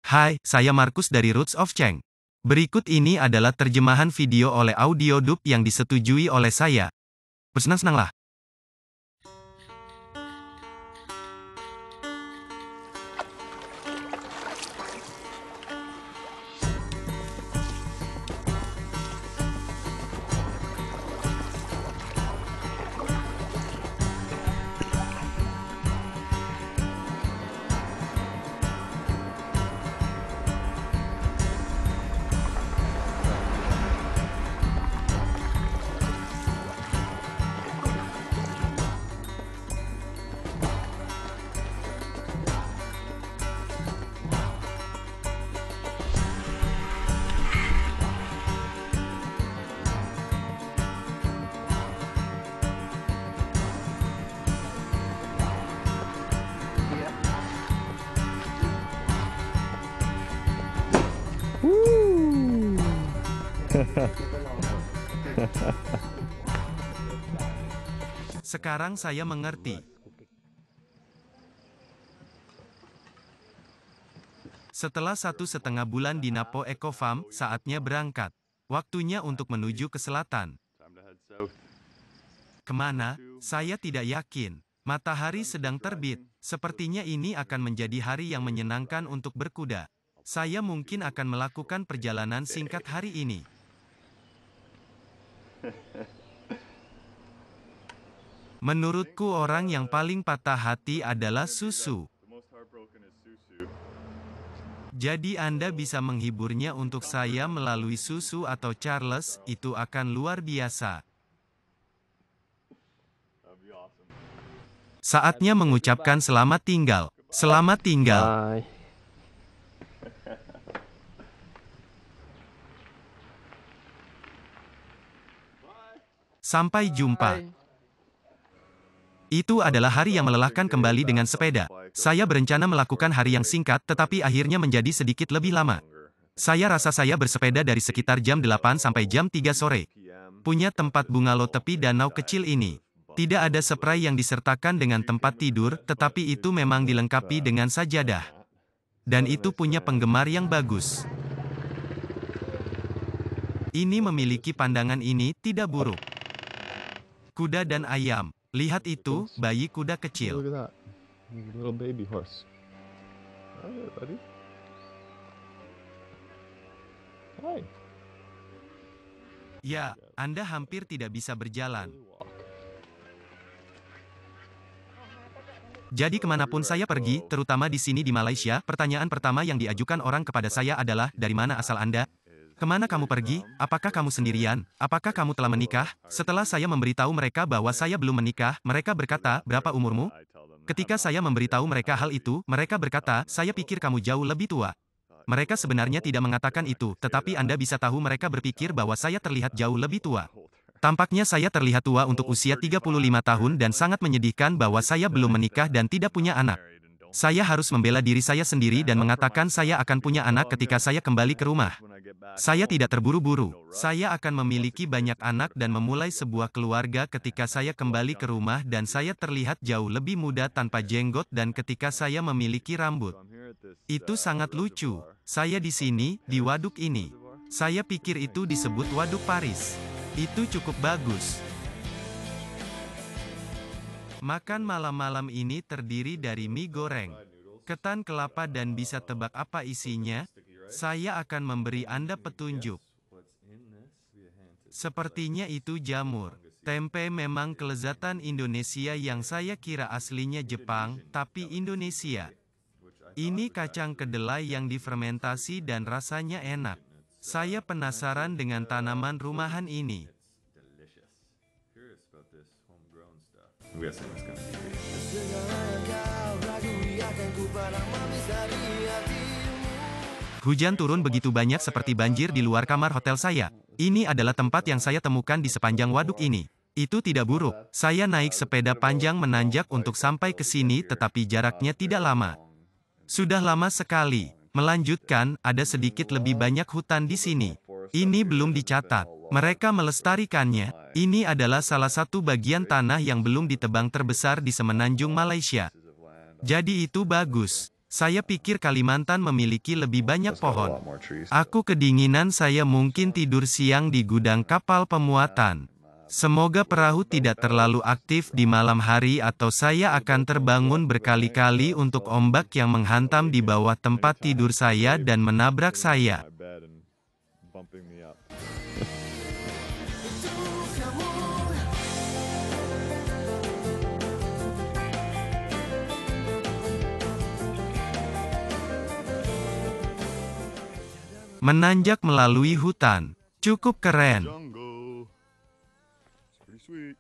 Hai, saya Markus dari Roots of Cheng. Berikut ini adalah terjemahan video oleh Audiodub yang disetujui oleh saya. Bersenang-senanglah. Sekarang saya mengerti. Setelah 1,5 bulan di Napo Eco Farm, saatnya berangkat. Waktunya untuk menuju ke selatan. Kemana? Saya tidak yakin. Matahari sedang terbit. Sepertinya ini akan menjadi hari yang menyenangkan untuk berkuda. Saya mungkin akan melakukan perjalanan singkat hari ini. Menurutku orang yang paling patah hati adalah Susu. Jadi Anda bisa menghiburnya untuk saya melalui Susu atau Charles, itu akan luar biasa. Saatnya mengucapkan selamat tinggal. Selamat tinggal. Bye. Sampai jumpa. Itu adalah hari yang melelahkan kembali dengan sepeda. Saya berencana melakukan hari yang singkat, tetapi akhirnya menjadi sedikit lebih lama. Saya rasa saya bersepeda dari sekitar jam 8 sampai jam 3 sore. Punya tempat bungalow tepi danau kecil ini. Tidak ada spray yang disertakan dengan tempat tidur, tetapi itu memang dilengkapi dengan sajadah. Dan itu punya penggemar yang bagus. Ini memiliki pandangan ini tidak buruk. Kuda dan ayam. Lihat itu, bayi kuda Look kecil. at that. Little baby horse. Hi there, buddy. Hi. Ya, Anda hampir tidak bisa berjalan. Walk. Jadi kemanapun saya pergi, terutama di sini di Malaysia, pertanyaan pertama yang diajukan orang kepada saya adalah, dari mana asal Anda? Kemana kamu pergi? Apakah kamu sendirian? Apakah kamu telah menikah? Setelah saya memberitahu mereka bahwa saya belum menikah, mereka berkata, berapa umurmu? Ketika saya memberitahu mereka hal itu, mereka berkata, saya pikir kamu jauh lebih tua. Mereka sebenarnya tidak mengatakan itu, tetapi Anda bisa tahu mereka berpikir bahwa saya terlihat jauh lebih tua. Tampaknya saya terlihat tua untuk usia 35 tahun dan sangat menyedihkan bahwa saya belum menikah dan tidak punya anak. Saya harus membela diri saya sendiri dan mengatakan saya akan punya anak ketika saya kembali ke rumah. Saya tidak terburu-buru. Saya akan memiliki banyak anak dan memulai sebuah keluarga ketika saya kembali ke rumah dan saya terlihat jauh lebih muda tanpa jenggot dan ketika saya memiliki rambut. Itu sangat lucu. Saya di sini, di waduk ini. Saya pikir itu disebut Waduk Paris. Itu cukup bagus. Makan malam-malam ini terdiri dari mie goreng, ketan kelapa dan bisa tebak apa isinya? Saya akan memberi Anda petunjuk. Sepertinya itu jamur. Tempe memang kelezatan Indonesia yang saya kira aslinya Jepang, tapi Indonesia. Ini kacang kedelai yang difermentasi dan rasanya enak. Saya penasaran dengan tanaman rumahan ini. Hujan turun begitu banyak seperti banjir di luar kamar hotel saya. Ini adalah tempat yang saya temukan di sepanjang waduk ini. Itu tidak buruk. Saya naik sepeda panjang menanjak untuk sampai ke sini tetapi jaraknya tidak lama. Sudah lama sekali. Melanjutkan, ada sedikit lebih banyak hutan di sini. Ini belum dicatat. Mereka melestarikannya. Ini adalah salah satu bagian tanah yang belum ditebang terbesar di semenanjung Malaysia. Jadi itu bagus. Saya pikir Kalimantan memiliki lebih banyak It's got a pohon. lot more trees. Aku kedinginan, saya mungkin tidur siang di gudang kapal pemuatan. Semoga perahu tidak terlalu aktif di malam hari atau saya akan terbangun berkali-kali untuk ombak yang menghantam di bawah tempat tidur saya dan menabrak saya. My bed and bumping me up. Menanjak melalui hutan. Cukup keren. Jungle. It's pretty sweet.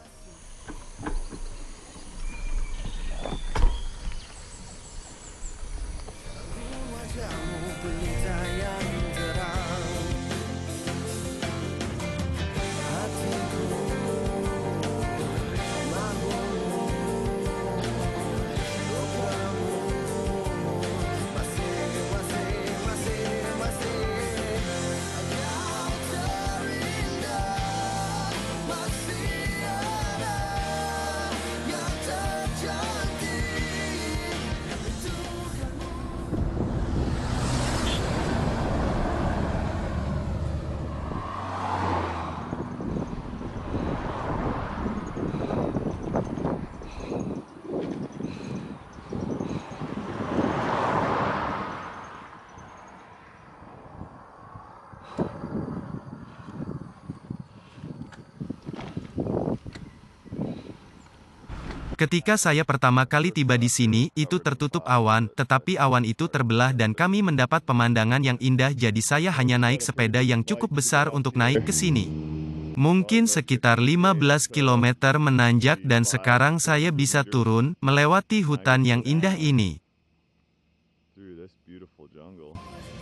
Ketika saya pertama kali tiba di sini, itu tertutup awan, tetapi awan itu terbelah dan kami mendapat pemandangan yang indah, jadi saya hanya naik sepeda yang cukup besar untuk naik ke sini. Mungkin sekitar 15 km menanjak dan sekarang saya bisa turun, melewati hutan yang indah ini. Through this beautiful jungle.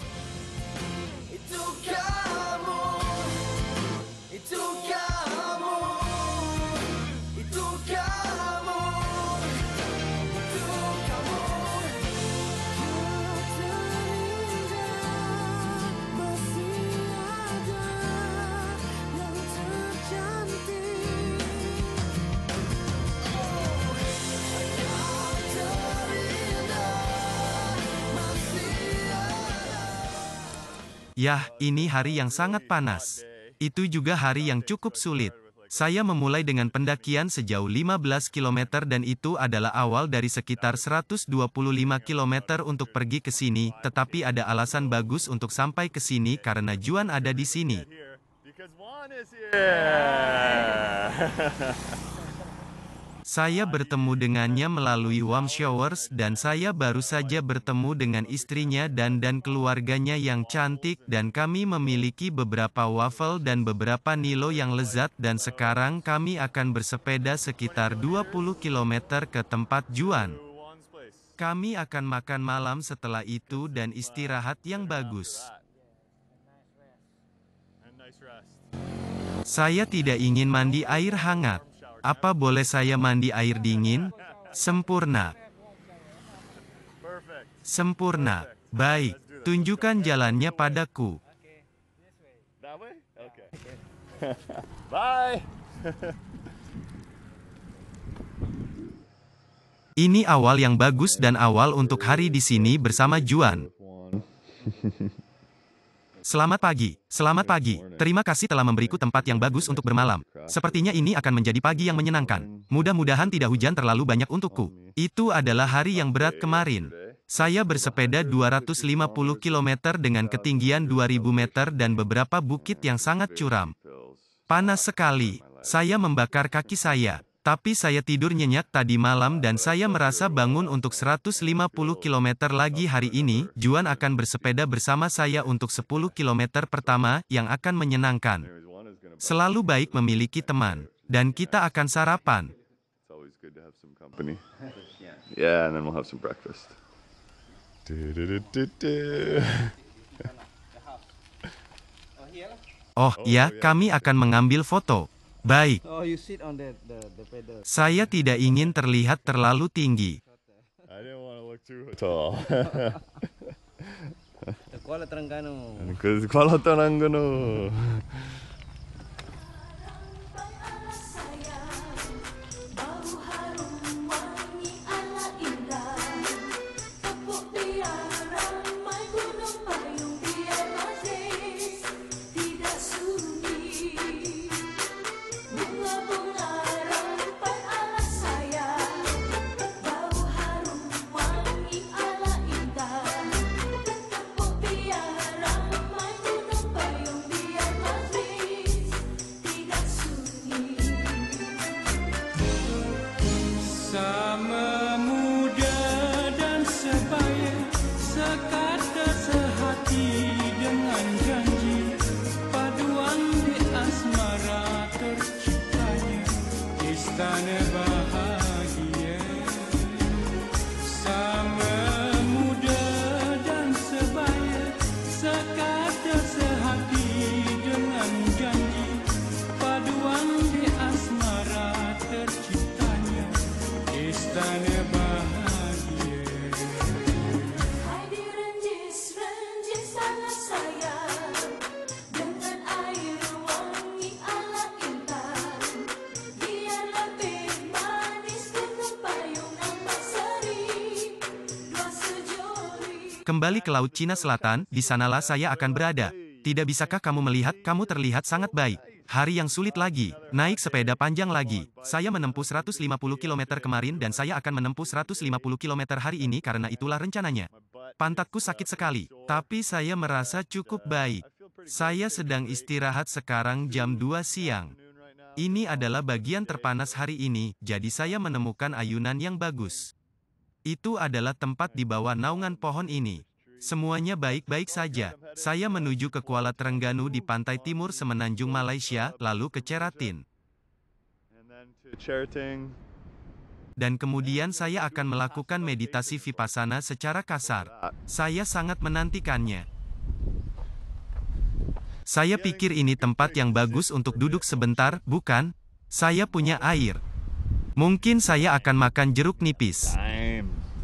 Itu kamu, itu kamu, itu kamu, itu kamu. Yah, ini hari yang sangat panas. Itu juga hari yang cukup sulit. Saya memulai dengan pendakian sejauh 15 km dan itu adalah awal dari sekitar 125 km untuk pergi ke sini, tetapi ada alasan bagus untuk sampai ke sini karena Juan ada di sini. Because Juan is here. Saya bertemu dengannya melalui warm showers dan saya baru saja bertemu dengan istrinya dan keluarganya yang cantik dan kami memiliki beberapa waffle dan beberapa Nilo yang lezat dan sekarang kami akan bersepeda sekitar 20 km ke tempat Juan. Juan's place. Kami akan makan malam setelah itu dan istirahat yang bagus. And nice rest. Saya tidak ingin mandi air hangat. Apa boleh saya mandi air dingin? Sempurna. Perfect. Sempurna. Baik, tunjukkan jalannya padaku. That way? Okay. Bye. Ini awal yang bagus dan awal untuk hari di sini bersama Juan. Juan. Selamat pagi. Selamat pagi. Terima kasih telah memberiku tempat yang bagus untuk bermalam. Sepertinya ini akan menjadi pagi yang menyenangkan. Mudah-mudahan tidak hujan terlalu banyak untukku. Itu adalah hari yang berat kemarin. Saya bersepeda 250 km dengan ketinggian 2000 meter dan beberapa bukit yang sangat curam. Panas sekali. Saya membakar kaki saya. Tapi saya tidur nyenyak tadi malam dan saya merasa bangun untuk 150 km lagi hari ini. Juan akan bersepeda bersama saya untuk 10 km pertama, yang akan menyenangkan. Anyways, Juan is gonna. Selalu baik memiliki teman. Dan kita akan sarapan. It's always good to have some company. Yeah, and then we'll have some breakfast. Du-du-du-du-du. Oh ya, kami akan mengambil foto. Baik. Oh, you sit on the pedal. Saya tidak ingin terlihat terlalu tinggi. I didn't want to look too tall. Kuala Terengganu. Because Kuala Terengganu. Bau harum wangi ala indah, tepuk Kembali ke Laut Cina Selatan, di sanalah saya akan berada. Tidak bisakah kamu melihat, kamu terlihat sangat baik. Hari yang sulit lagi, naik sepeda panjang lagi. Saya menempuh 150 km kemarin dan saya akan menempuh 150 km hari ini karena itulah rencananya. Pantatku sakit sekali, tapi saya merasa cukup baik. Saya sedang istirahat sekarang jam 2 siang. Ini adalah bagian terpanas hari ini, jadi saya menemukan ayunan yang bagus. Itu adalah tempat di bawah naungan pohon ini. Semuanya baik-baik saja. Saya menuju ke Kuala Terengganu di pantai timur semenanjung Malaysia, lalu ke Cheratin. Dan kemudian saya akan melakukan meditasi vipassana secara kasar. Saya sangat menantikannya. Saya pikir ini tempat yang bagus untuk duduk sebentar, bukan? Saya punya air. Mungkin saya akan makan jeruk nipis.